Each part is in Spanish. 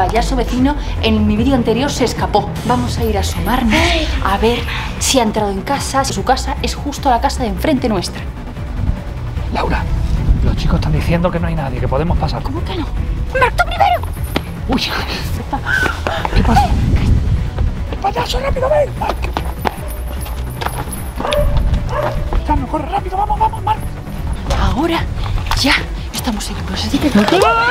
payaso vecino en mi vídeo anterior se escapó. Vamos a ir a asomarnos a ver si ha entrado en casa, si su casa es justo la casa de enfrente nuestra. Laura, los chicos están diciendo que no hay nadie, que podemos pasar. ¿Cómo que no? ¡Marc, tú primero! Uy, ¿qué pasa? ¡El payaso, rápido, ven! Marc. No, corre rápido, vamos, vamos, Marc. Ahora ya estamos seguros, así que...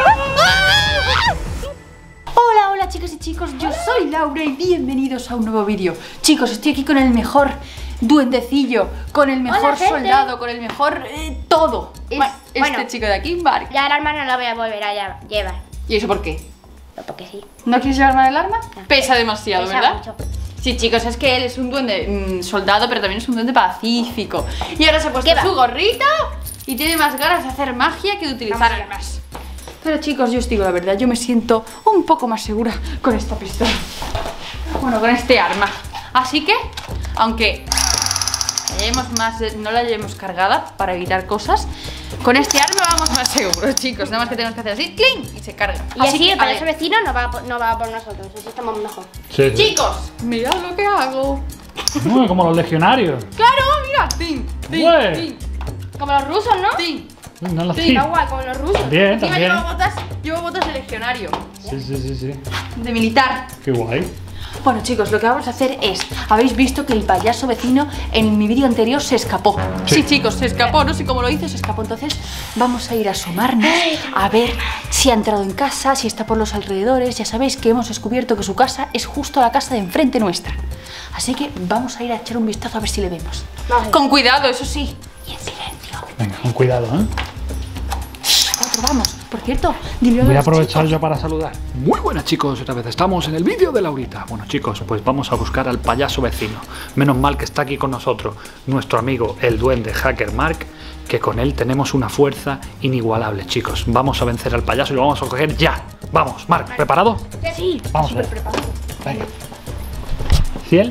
Hola, hola chicas y chicos, yo soy Laura y bienvenidos a un nuevo vídeo. Chicos, estoy aquí con el mejor duendecillo, con el mejor soldado, con el mejor todo. Este chico de aquí, Marc. Ya el arma no la voy a volver a llevar. ¿Y eso por qué? No, porque sí. ¿No quieres llevarme el arma? No. Pesa demasiado, Pesa ¿verdad? mucho. Sí, chicos, es que él es un duende soldado, pero también es un duende pacífico. Y ahora se ha puesto su gorrito y tiene más ganas de hacer magia que de utilizar armas. Pero chicos, yo os digo la verdad, yo me siento un poco más segura con esta pistola. Bueno, con este arma. Así que, aunque no la llevemos cargada para evitar cosas, con este arma vamos más seguros, chicos. Nada más que tenemos que hacer así, ¡cling! Y se carga. Y así el payaso vecino no va por nosotros, así estamos mejor. Sí, sí. Chicos, mirad lo que hago. Como los legionarios. Claro, mira. ¡Ting! ¡Ting! Ué. ¡Ting! Como los rusos, ¿no? ¡Ting! No lo Sí, sé. Está guay, como los rusos. Bien, Encima también. llevo botas de legionario, Sí. de militar. Qué guay. Bueno chicos, lo que vamos a hacer es, habéis visto que el payaso vecino en mi vídeo anterior se escapó. Sí, chicos, se escapó, no sé cómo lo hizo, se escapó. Entonces vamos a ir a asomarnos a ver si ha entrado en casa, si está por los alrededores. Ya sabéis que hemos descubierto que su casa es justo la casa de enfrente nuestra. Así que vamos a ir a echar un vistazo a ver si le vemos. Vale. Con cuidado, eso sí, y en silencio. Venga, con cuidado, ¿eh? Vamos, por cierto, dile Voy a los aprovechar chicos. yo para saludar. Muy buenas chicos, otra vez estamos en el vídeo de Laurita. Bueno chicos, pues vamos a buscar al payaso vecino. Menos mal que está aquí con nosotros nuestro amigo el duende hacker Marc, que con él tenemos una fuerza inigualable, chicos. Vamos a vencer al payaso y lo vamos a coger ya. Vamos, Marc, ¿preparado? Sí. Vamos a ver. Venga. ¿Ciel?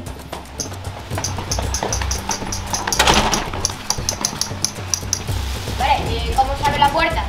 Vale, ¿y cómo se abre la puerta?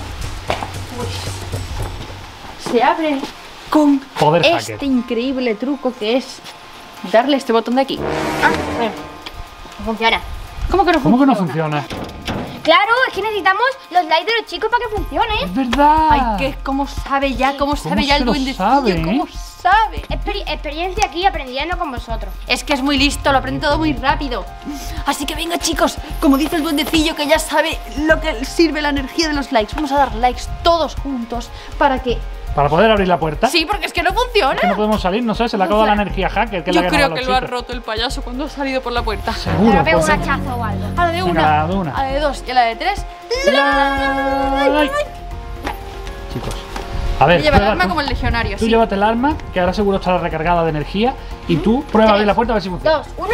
Se abre con Poder este hacker. increíble truco que es darle este botón de aquí. Ah, bueno. No funciona. ¿Cómo que no ¿Cómo que no funciona? funciona? Claro, es que necesitamos los likes de los chicos para que funcione. Es verdad. Ay, que cómo sabe ya, cómo sabe ya se el lo duendecillo, sabe, cómo sabe. Experiencia aquí aprendiendo con vosotros. Es que es muy listo, lo aprende todo muy rápido. Así que venga chicos, como dice el duendecillo que ya sabe lo que sirve la energía de los likes, vamos a dar likes todos juntos para que... Para poder abrir la puerta. Sí, porque es que no funciona. Es que no podemos salir, no sé, se le acaba la energía hacker. Que es Yo la creo da que los lo ha chicos. roto el payaso cuando ha salido por la puerta. Seguro. Ahora pego pues, un hachazo o algo. A la de Venga, una, la de una. a la de dos y a la de tres. Like. Chicos, a ver, Lleva el prueba arma tú. como el legionario, Tú sí. llévate el arma, que ahora seguro estará recargada de energía. Y tú prueba a abrir la puerta a ver si funciona. 2, 1.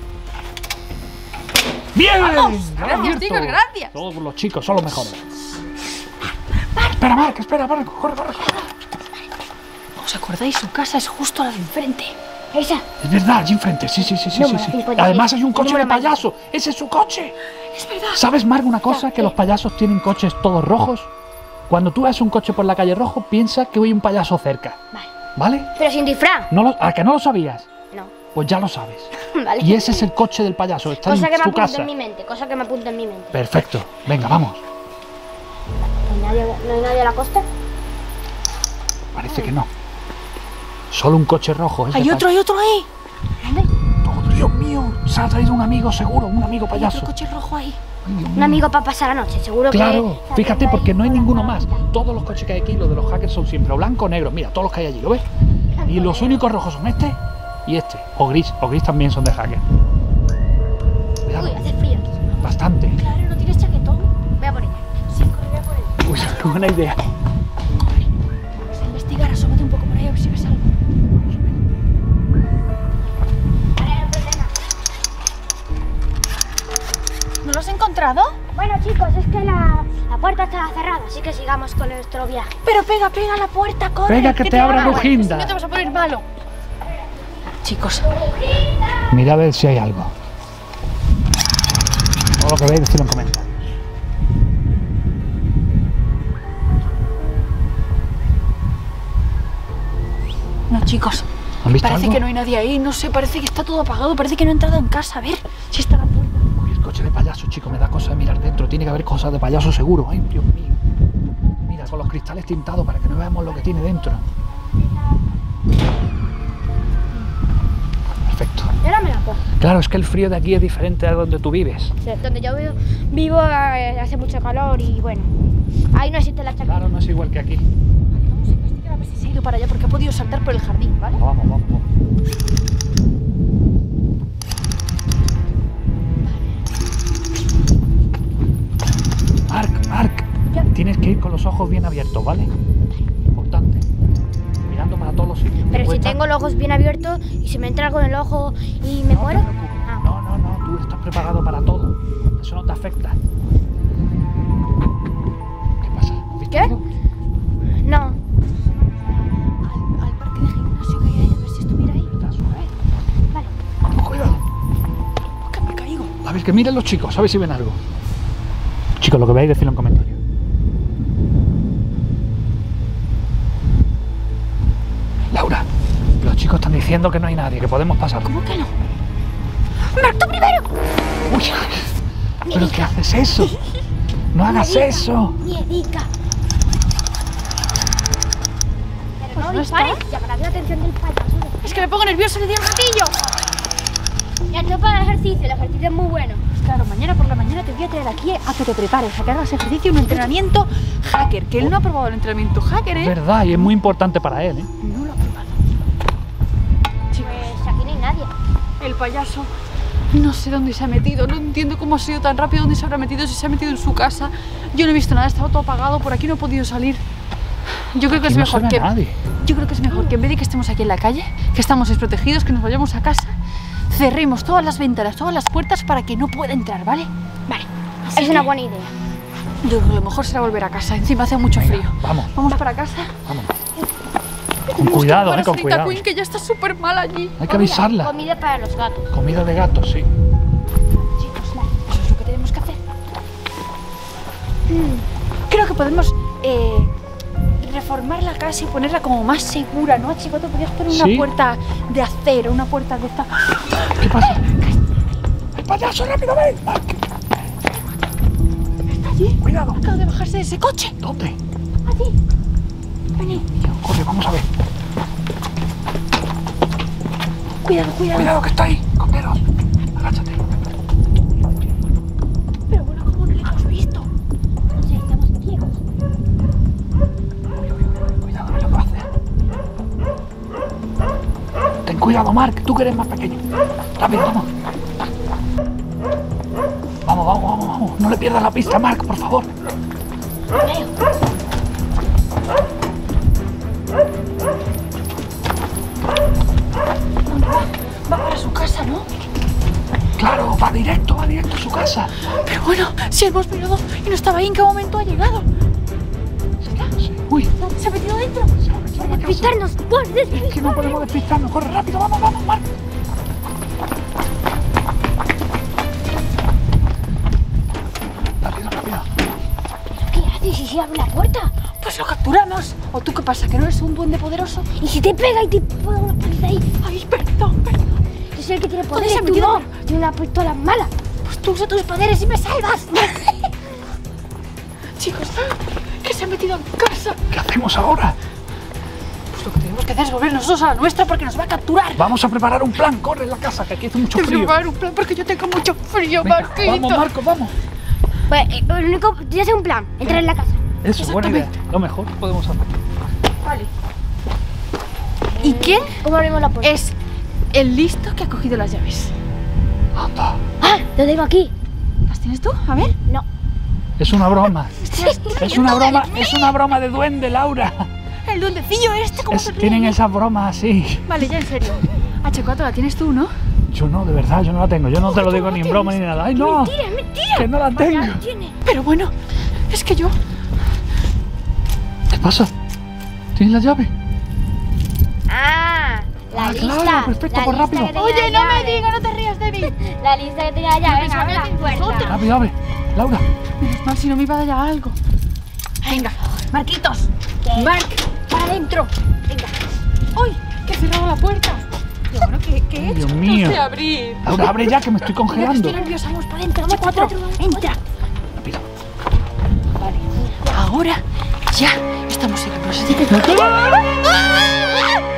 ¡Bien! ¡Vamos! ¡Lo has Gracias, abierto! chicos, gracias. Todos los chicos son los mejores. Espera, Marc, espera, corre, corre. ¿Os acordáis? Su casa es justo a la de enfrente. Esa. Es verdad, allí enfrente, sí. Número 56. Además hay un coche de Número más. payaso. ¡Ese es su coche! Es verdad. ¿Sabes, Marc, una cosa? Que los payasos tienen coches todos rojos. Cuando tú ves un coche por la calle rojo, piensa que hay un payaso cerca. Vale. ¿Vale? Pero sin disfraz. ¿A que no lo sabías? No. Pues ya lo sabes. Vale. Y ese es el coche del payaso, está Cosa que en me su apunta casa. en mi mente. Cosa que me apunta en mi mente. Perfecto, venga, vamos. ¿No hay nadie a la costa? Parece que no. Solo un coche rojo. ese Hay otro ahí. ¿Dónde? Oh, Dios mío, se ha traído un amigo seguro, un amigo Hay payaso. otro coche rojo ahí. Ay, Dios Un mío. amigo para pasar la noche, seguro Claro, que... fíjate porque no hay ninguno más. Todos los coches que hay aquí, los de los hackers, son siempre o blanco o negro. Mira, todos los que hay allí, ¿lo ves? Y los únicos rojos son este y este. O gris también son de hacker. Cuidado, Uy, hace frío aquí. bastante. Claro, no tienes chaquetón. Voy a por ella. Sí, corre, voy a por él. Uy, qué buena idea. Vamos a investigar, asómate un poco por ahí a ver si ves algo. ¿No lo has encontrado? Bueno chicos, es que la puerta está cerrada, así que sigamos con nuestro viaje. Pero pega a la puerta, corre. Pega que te abra Lucinda. Si no te vas a poner malo. Chicos, Mira a ver si hay algo. Todo lo que veis, decirlo en comentarios. No, chicos. ¿Han visto Parece algo? que no hay nadie ahí. No sé, parece que está todo apagado. Parece que no ha entrado en casa. A ver si está la puerta. Uy, el coche de payaso, chico, me da cosa de mirar dentro. Tiene que haber cosas de payaso seguro. Ay, Dios mío. Mira, con los cristales tintados para que no veamos lo que tiene dentro. Perfecto. Y ahora me la pongo. Claro, es que el frío de aquí es diferente a donde tú vives. Sí, donde yo vivo hace mucho calor y bueno, ahí no existe la chaqueta. Claro, no es igual que aquí. Vamos a investigar a ver si se ha ido para allá porque ha podido saltar por el jardín, ¿vale? Vamos, vamos, vamos. Marc, tienes que ir con los ojos bien abiertos, ¿vale? Importante. Mirando para todos los sitios. Pero si Cuesta- tengo los ojos bien abiertos y se me entra algo en el ojo y me No muero. te preocupes. No, tú estás preparado para todo. Eso no te afecta. ¿Qué pasa? ¿Has visto ¿Qué? algo? No. Al parque de gimnasio que hay ahí, a ver si estuviera ahí. Está suave. Vale. Vamos, cuidado. Que me caigo. A ver, que miren los chicos, a ver si ven algo. Chicos, lo que veáis, decidlo en comentarios. Laura, los chicos están diciendo que no hay nadie, que podemos pasar. ¿Cómo que no? ¡Marc, tú primero! Uy, ¿pero qué haces eso? No hagas eso. Miedica. Pero Pues no no dispares, llamará la atención del payaso. Es que me pongo nervioso, le di el gatillo. Ya esto para el ejercicio es muy bueno. Claro, mañana por la mañana te voy a traer aquí a que te prepares, a que hagas ejercicio, un entrenamiento hacker, que él no ha probado el entrenamiento hacker, Es ¿eh? verdad, y es muy importante para él, ¿eh? No lo ha probado. Chicos, Pues aquí no hay nadie. el payaso no sé dónde se ha metido, no entiendo cómo ha sido tan rápido, dónde se habrá metido, si se ha metido en su casa. Yo no he visto nada, estaba todo apagado, por aquí no he podido salir. Yo creo que Aquí es no se mejor ve que... a nadie. Yo creo que es mejor que en vez de que estemos aquí en la calle, que estamos desprotegidos, que nos vayamos a casa, cerremos todas las ventanas, todas las puertas para que no pueda entrar, ¿vale? Vale, Así es una que buena idea. yo creo que lo mejor será volver a casa, encima hace mucho Venga, frío. vamos. Vamos para casa. Vamos. Con Tenemos que cuidado, llevar a con Sarita cuidado. Queen, que ya está súper mal allí. Hay que avisarla. Comida para los gatos. Comida de gato, sí. Chicos, eso es lo que tenemos que hacer. Creo que podemos reformar la casa y ponerla como más segura, ¿no? Chico, te podrías poner una Sí. puerta de acero, una puerta de esta. ¿Qué pasa? ¡El payaso, rápido, ven! Marc, ¿Está allí? cuidado. Acaba de bajarse de ese coche. ¿Dónde? Allí. Vení. Corre, vamos a ver. Cuidado, cuidado. Cuidado que está ahí. Comeros. Agáchate. Pero bueno, ¿cómo no le hemos visto? No sé, estamos ciegos. Cuidado, mira lo que hace. Ten cuidado, Marc. Tú que eres más pequeño. Rápido, vamos. Vamos. No le pierdas la pista, Marc, por favor. Va para su casa, ¿no? Claro, va directo a su casa. Pero bueno, si hemos mirado y no estaba ahí, ¿en qué momento ha llegado? Sí. Uy, ¿Se ha metido dentro? se va a meter en la casa. Despistarnos, por Es que no podemos despistarnos. Corre rápido, vamos, Marc. Rápido. ¿Qué haces si se abre la puerta? Pues lo capturamos. ¿O tú qué pasa? ¿Que no eres un duende poderoso? ¿Y si te pega y te pone una paliza ahí? Ay, perdón. Yo soy el que tiene ¿Dónde poderes, se ha tú metido? no. Tiene una pistola mala. Pues tú usa tus poderes y me salvas. Chicos, que se ha metido en casa. ¿Qué hacemos ahora? Pues lo que tenemos que hacer es volver nosotros a la nuestra porque nos va a capturar. Vamos a preparar un plan. Corre en la casa, que aquí hace mucho Tengo que frío. preparar un plan porque yo tengo mucho frío, Venga, Marquito. vamos, Marcos, vamos. Pues lo único, ya sé un plan. Entrar en la casa. Eso, buena idea. Exactamente. Lo mejor que podemos hacer. Vale. ¿Y quién ¿Cómo abrimos la puerta? es el listo que ha cogido las llaves? Anda. ¡Ah! Lo tengo aquí. ¿Las tienes tú? A ver. No. Es una broma. Es una broma de duende, Laura. El duendecillo este, ¿cómo se ríe? Tienen esas bromas así. Vale, ya en serio. H4 la tienes tú, ¿no? Yo no, de verdad, yo no la tengo. Yo no te lo digo ni en broma ni nada. ¡Ay, no! Mentira, es mentira. Que no la tengo. Ya tiene. Pero bueno, es que yo... ¿Qué pasa? ¿Tienes la llave? Ah, la Ah, lista. claro, perfecto, la pues lista rápido. que tenía Oye, la no me llave. digas, no te rías de mí. La lista que tenía ya. Venga, abre la puerta. Rápido, abre. Laura. Menos mal si no me iba a dar algo. Venga, Marquitos. ¿Qué? Marc, para adentro. Venga. ¡Uy! que he cerrado la puerta. ¿Y ahora qué he hecho? Dios mío. No sé abrir. Laura, abre ya, que me estoy Mira, que congelando. estoy nerviosa, vamos para adentro, vamos para adentro. Entra. Rápido. Vale, ahora ya estamos seguros. Así que...